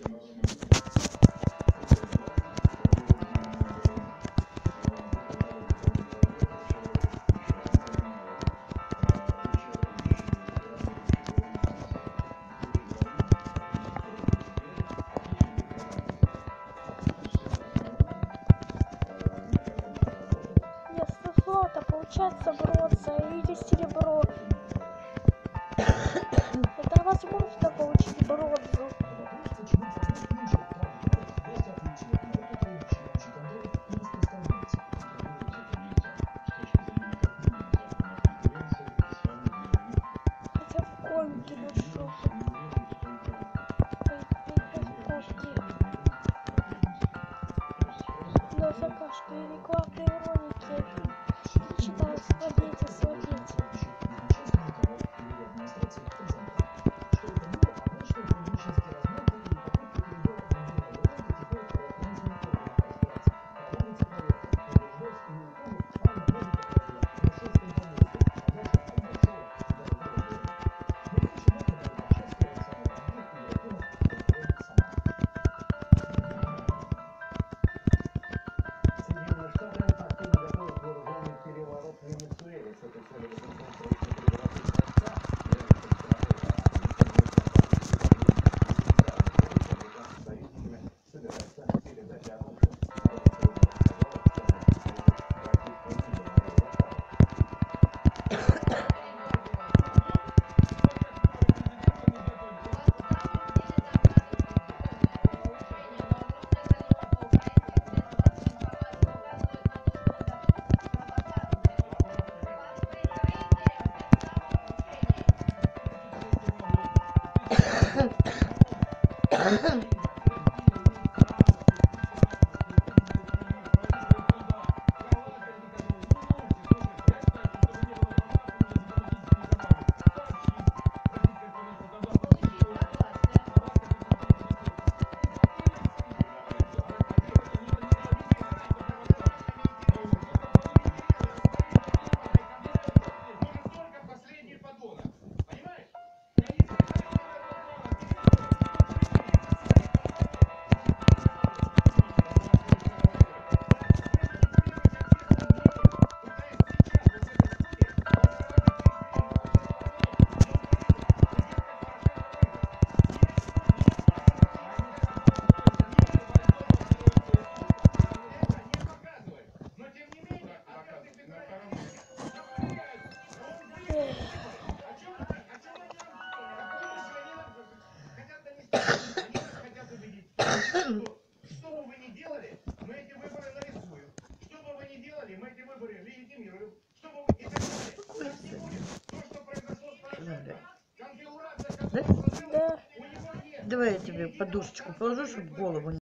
Вместо злота получается бронза или серебро. Это возможно получить бронзу. Хотя в гонке нашел. Но закашки и рекламные ролики начинают сводить и сводить. Что бы вы ни делали, мы эти выборы нарисуем. Что бы вы ни делали, мы эти выборы легитимируем. Что бы вы и так далее. Так не будет. То, что произошло с Порошенко, конфигурация, которую сложилась, у него нет. Давай я тебе подушечку положу, чтобы голову не